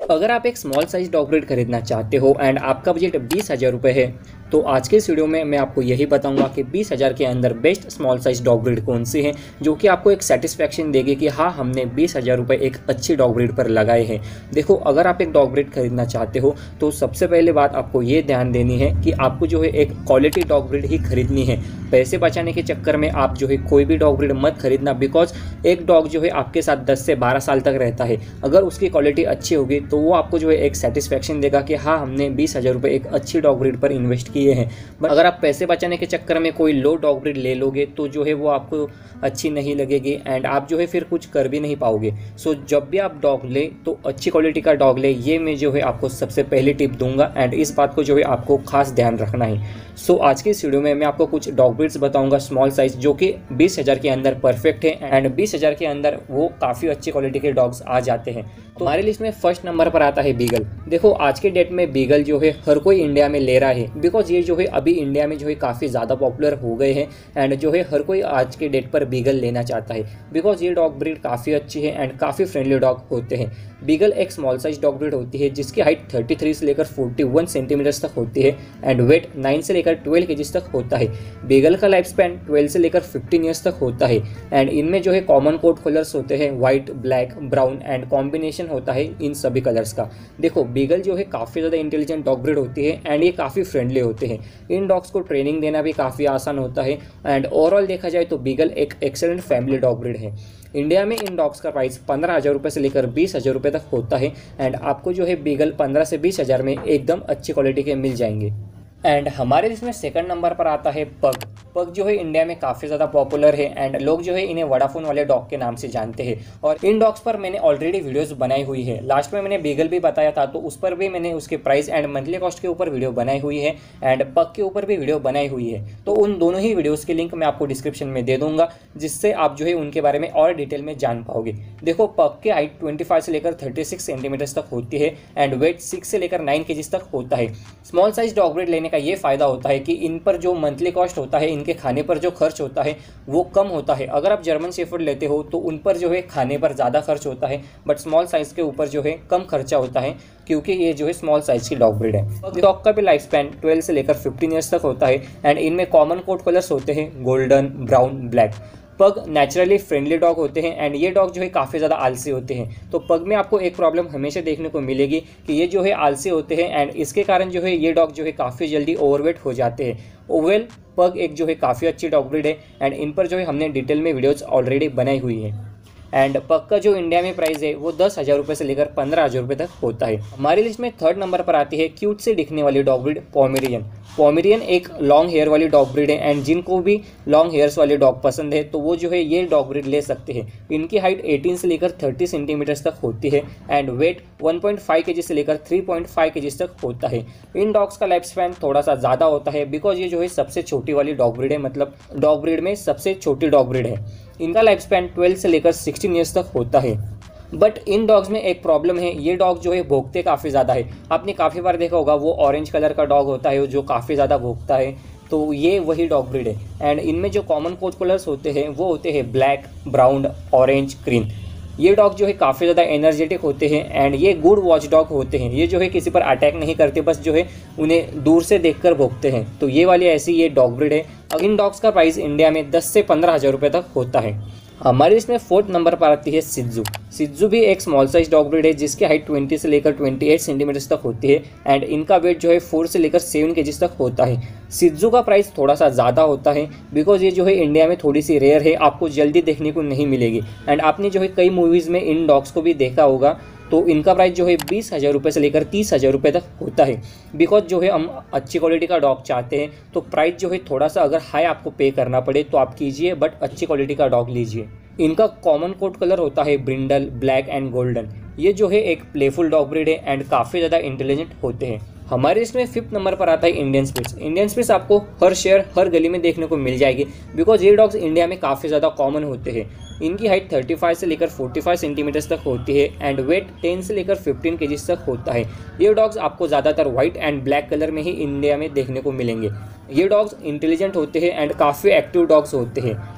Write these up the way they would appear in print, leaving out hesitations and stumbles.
अगर आप एक स्मॉल साइज डॉग ब्रीड खरीदना चाहते हो एंड आपका बजट 20,000 रुपये है तो आज के इस वीडियो में मैं आपको यही बताऊंगा कि 20,000 के अंदर best small size dog breed कौन सी है जो कि आपको एक सेटिस्फैक्शन देगी कि हाँ हमने 20,000 रुपये एक अच्छी डॉग ब्रीड पर लगाए हैं। देखो, अगर आप एक डॉग ब्रीड खरीदना चाहते हो तो सबसे पहले बात आपको ये ध्यान देनी है कि आपको जो है एक क्वालिटी डॉग ब्रीड ही खरीदनी है। पैसे बचाने के चक्कर में आप जो है कोई भी डॉग ब्रीड मत खरीदना, बिकॉज एक डॉग जो है आपके साथ 10 से 12 साल तक रहता है। अगर उसकी क्वालिटी अच्छी होगी तो वो आपको जो है एक सेटिस्फैक्शन देगा कि हाँ हमने 20,000 रुपये एक अच्छी डॉग ब्रीड पर इन्वेस्ट किए हैं। बट अगर आप पैसे बचाने के चक्कर में कोई लो डॉग ब्रीड ले लोगे तो जो है वो आपको अच्छी नहीं लगेगी एंड आप जो है फिर कुछ कर भी नहीं पाओगे। सो जब भी आप डॉग ले तो अच्छी क्वालिटी का डॉग ले, ये मैं जो है आपको सबसे पहली टिप दूंगा एंड इस बात को जो है आपको खास ध्यान रखना है। सो आज की इस वीडियो में मैं आपको कुछ डॉग ब्रीड्स बताऊंगा स्मॉल साइज जो कि 20,000 के अंदर परफेक्ट है एंड 20,000 के अंदर वो काफ़ी अच्छी क्वालिटी के डॉग्स आ जाते हैं। तो हमारे लिस्ट में फर्स्ट नंबर पर आता है बीगल। देखो, आज के डेट में बीगल जो है हर कोई इंडिया में ले रहा है, बिकॉज ये जो है अभी इंडिया में जो है काफ़ी ज़्यादा पॉपुलर हो गए हैं एंड जो है हर कोई आज के डेट पर बीगल लेना चाहता है, बिकॉज ये डॉग ब्रीड काफ़ी अच्छी है एंड काफ़ी फ्रेंडली डॉग होते हैं। बीगल एक स्मॉल साइज डॉग ब्रीड होती है जिसकी हाइट 33 से लेकर 41 सेंटीमीटर्स तक होती है एंड वेट 9 से लेकर 12 केजीज तक होता है। बीगल का लाइफ स्पैन 12 से लेकर 15 ईयर्स तक होता है एंड इनमें जो है कॉमन कोट कलर्स होते हैं white, black, brown and combination होता है इन सभी कलर्स का। देखो, बीगल जो है काफ़ी ज़्यादा इंटेलिजेंट डॉग ब्रीड होती है एंड ये काफ़ी फ्रेंडली होते हैं। इन डॉग्स को ट्रेनिंग देना भी काफ़ी आसान होता है एंड ओवरऑल देखा जाए तो बीगल एक एक्सेलेंट फैमिली डॉग ब्रीड है। इंडिया में इन डॉग्स का प्राइस 15,000 रुपये से लेकर 20,000 रुपये तक होता है एंड आपको जो है बीगल 15 से 20,000 में एकदम अच्छी क्वालिटी के मिल जाएंगे। एंड हमारे इसमें सेकंड नंबर पर आता है पग। पग जो है इंडिया में काफ़ी ज़्यादा पॉपुलर है एंड लोग जो है इन्हें वोडाफोन वाले डॉग के नाम से जानते हैं और इन डॉग्स पर मैंने ऑलरेडी वीडियोस बनाई हुई है। लास्ट में मैंने बीगल भी बताया था तो उस पर भी मैंने उसके प्राइस एंड मंथली कॉस्ट के ऊपर वीडियो बनाई हुई है एंड पग के ऊपर भी वीडियो बनाई हुई है। तो उन दोनों ही वीडियोज़ के लिंक मैं आपको डिस्क्रिप्शन में दे दूंगा, जिससे आप जो है उनके बारे में और डिटेल में जान पाओगे। देखो, पग की हाइट 25 से लेकर 36 सेंटीमीटर्स तक होती है एंड वेट 6 से लेकर 9 केजीज तक होता है। स्मॉल साइज डॉग ब्रीड लेने का ये फ़ायदा होता है कि इन पर जो मंथली कॉस्ट होता है, इनके खाने पर जो खर्च होता है वो कम होता है। अगर आप जर्मन शेफर्ड लेते हो तो उन पर जो है खाने पर ज़्यादा खर्च होता है, बट स्मॉल साइज़ के ऊपर जो है कम खर्चा होता है क्योंकि ये जो है स्मॉल साइज़ की डॉग ब्रीड है। डॉग का भी लाइफ स्पैन 12 से लेकर 15 ईयर्स तक होता है एंड इनमें कॉमन कोट कलर्स होते हैं golden, brown, black. Pug naturally friendly dog होते हैं एंड ये डॉग जो है काफ़ी ज़्यादा आलसी होते हैं। तो पग में आपको एक प्रॉब्लम हमेशा देखने को मिलेगी कि ये जो है आलसी होते हैं एंड इसके कारण जो है ये डॉग जो है काफ़ी जल्दी ओवरवेट हो जाते हैं। ओवेल पग एक जो है काफ़ी अच्छी डॉग ब्रीड है एंड इन पर जो है हमने डिटेल में वीडियोज़ ऑलरेडी बनाई हुई है एंड पग का जो इंडिया में प्राइस है वो 10,000 रुपये से लेकर 15,000 रुपये तक होता है। हमारी लिस्ट में थर्ड नंबर पर आती है क्यूट से दिखने वाली डॉग ब्रीड पोमेरियन। पोमेरियन एक लॉन्ग हेयर वाली डॉग ब्रीड है एंड जिनको भी लॉन्ग हेयर्स वाले डॉग पसंद है तो वो जो है ये डॉग ब्रीड ले सकते हैं। इनकी हाइट 18 से लेकर 30 सेंटीमीटर्स तक होती है एंड वेट 1.5 केजी से लेकर 3.5 केजी तक होता है। इन डॉग्स का लाइफ स्पैन थोड़ा सा ज़्यादा होता है बिकॉज ये जो है सबसे छोटी वाली डॉग ब्रीड है, मतलब डॉग ब्रीड में सबसे छोटी डॉग ब्रीड है। इनका लाइफ स्पैन 12 से लेकर 16 ईयर्स तक होता है। बट इन डॉग्स में एक प्रॉब्लम है, ये डॉग जो है भौंकते काफ़ी ज़्यादा है। आपने काफ़ी बार देखा होगा वो ऑरेंज कलर का डॉग होता है जो काफ़ी ज़्यादा भौंकता है, तो ये वही डॉग ब्रीड है एंड इनमें जो कॉमन कोट कलर्स होते हैं वो होते हैं ब्लैक, ब्राउन, ऑरेंज, ग्रीन। ये डॉग जो है काफ़ी ज़्यादा एनर्जेटिक होते हैं एंड ये गुड वॉच डॉग होते हैं। ये जो है किसी पर अटैक नहीं करते, बस जो है उन्हें दूर से देखकर भौंकते हैं। तो ये वाली ऐसी ये डॉग ब्रीड है। इन डॉग्स का प्राइस इंडिया में 10 से 15,000 रुपये तक होता है। हमारे इसमें फोर्थ नंबर पर आती है सिज्जू। सिज्जू भी एक स्मॉल साइज डॉग ब्रीड है जिसकी हाइट 20 से लेकर 28 सेंटीमीटर्स तक होती है एंड इनका वेट जो है 4 से लेकर 7 केजीज तक होता है। सिज्जू का प्राइस थोड़ा सा ज़्यादा होता है बिकॉज ये जो है इंडिया में थोड़ी सी रेयर है, आपको जल्दी देखने को नहीं मिलेगी एंड आपने जो है कई मूवीज़ में इन डॉग्स को भी देखा होगा। तो इनका प्राइस जो है 20,000 रुपये से लेकर 30,000 रुपये तक होता है। बिकॉज जो है हम अच्छी क्वालिटी का डॉग चाहते हैं तो प्राइस जो है थोड़ा सा अगर हाई आपको पे करना पड़े तो आप कीजिए, बट अच्छी क्वालिटी का डॉग लीजिए। इनका कॉमन कोट कलर होता है ब्रिंडल, ब्लैक एंड गोल्डन। ये जो है एक प्लेफुल डॉग ब्रीड है एंड काफ़ी ज़्यादा इंटेलिजेंट होते हैं। हमारे इसमें फिफ्थ नंबर पर आता है इंडियन स्पिट्स। इंडियन स्पिट्स आपको हर शहर हर गली में देखने को मिल जाएगी बिकॉज ये डॉग्स इंडिया में काफ़ी ज़्यादा कॉमन होते हैं। इनकी हाइट 35 से लेकर 45 सेंटीमीटर्स तक होती है एंड वेट 10 से लेकर 15 केजीज तक होता है। ये डॉग्स आपको ज़्यादातर व्हाइट एंड ब्लैक कलर में ही इंडिया में देखने को मिलेंगे। ये डॉग्स इंटेलिजेंट होते हैं एंड काफ़ी एक्टिव डॉग्स होते हैं।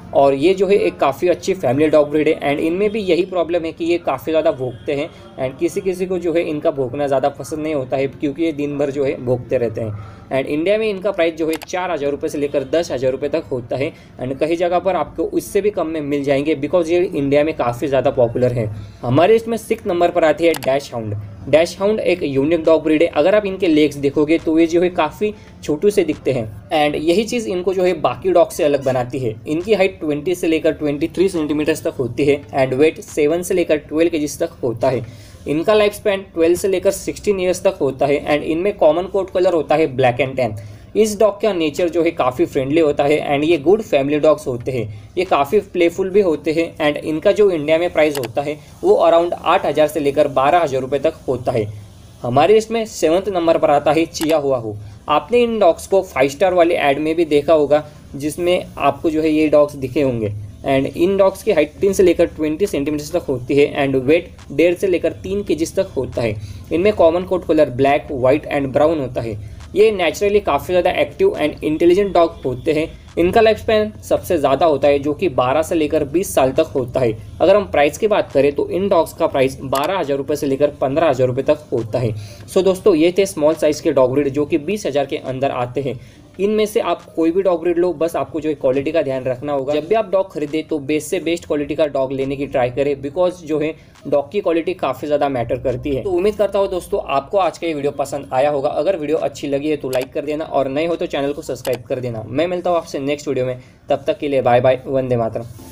और ये जो है एक काफ़ी अच्छी फैमिली डॉग ब्रीड है एंड इनमें भी यही प्रॉब्लम है कि ये काफ़ी ज़्यादा भौंकते हैं एंड किसी किसी को जो है इनका भौंकना ज़्यादा पसंद नहीं होता है क्योंकि ये दिन भर जो है भौंकते रहते हैं। एंड इंडिया में इनका प्राइस जो है 4,000 रुपये से लेकर 10,000 रुपये तक होता है एंड कई जगह पर आपको इससे भी कम में मिल जाएंगे बिकॉज ये इंडिया में काफ़ी ज़्यादा पॉपुलर है। हमारे इसमें 6 नंबर पर आती है डैश हाउंड। डैश हाउंड एक यूनिक डॉग ब्रीड है। अगर आप इनके लेग्स देखोगे तो ये जो है काफ़ी छोटू से दिखते हैं एंड यही चीज़ इनको जो है बाकी डॉग से अलग बनाती है। इनकी हाइट 20 से लेकर 23 सेंटीमीटर्स तक होती है एंड वेट 7 से लेकर 12 केजीज तक होता है। इनका लाइफ स्पैन 12 से लेकर 16 ईयर्स तक होता है एंड इनमें कॉमन कोट कलर होता है ब्लैक एंड टैन। इस डॉग का नेचर जो है काफ़ी फ्रेंडली होता है एंड ये गुड फैमिली डॉग्स होते हैं। ये काफ़ी प्लेफुल भी होते हैं एंड इनका जो इंडिया में प्राइस होता है वो अराउंड 8,000 से लेकर 12,000 रुपये तक होता है। हमारे इसमें 7th नंबर पर आता है चिया हुआ हो। आपने इन डॉग्स को 5 स्टार वाले ऐड में भी देखा होगा जिसमें आपको जो है ये डॉग्स दिखे होंगे एंड इन डॉग्स की हाइट 3 से लेकर 20 सेंटीमीटर तक होती है एंड वेट 1.5 से लेकर 3 केजीज तक होता है। इनमें common coat colour black, white and brown होता है। ये नेचुरली काफ़ी ज़्यादा एक्टिव एंड इंटेलिजेंट डॉग होते हैं। इनका लाइफ स्पैन सबसे ज़्यादा होता है जो कि 12 से लेकर 20 साल तक होता है। अगर हम प्राइस की बात करें तो इन डॉग्स का प्राइस 12,000 रुपये से लेकर 15,000 रुपये तक होता है। सो दोस्तों ये थे स्मॉल साइज़ के डॉग ब्रीड जो कि 20,000 के अंदर आते हैं। इनमें से आप कोई भी डॉग ब्रीड लो, बस आपको जो है क्वालिटी का ध्यान रखना होगा। जब भी आप डॉग खरीदे तो बेस्ट से बेस्ट क्वालिटी का डॉग लेने की ट्राई करें बिकॉज जो है डॉग की क्वालिटी काफ़ी ज़्यादा मैटर करती है। तो उम्मीद करता हूँ दोस्तों आपको आज का ये वीडियो पसंद आया होगा। अगर वीडियो अच्छी लगी है तो लाइक कर देना और नए हो तो चैनल को सब्सक्राइब कर देना। मैं मिलता हूँ आपसे नेक्स्ट वीडियो में, तब तक के लिए बाय बाय, वंदे मातरम।